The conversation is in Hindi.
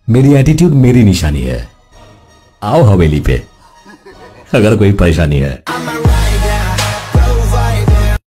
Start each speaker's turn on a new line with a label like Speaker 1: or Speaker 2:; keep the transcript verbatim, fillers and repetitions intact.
Speaker 1: मेरी एटीट्यूड मेरी निशानी है। आओ हवेली पे अगर कोई परेशानी है।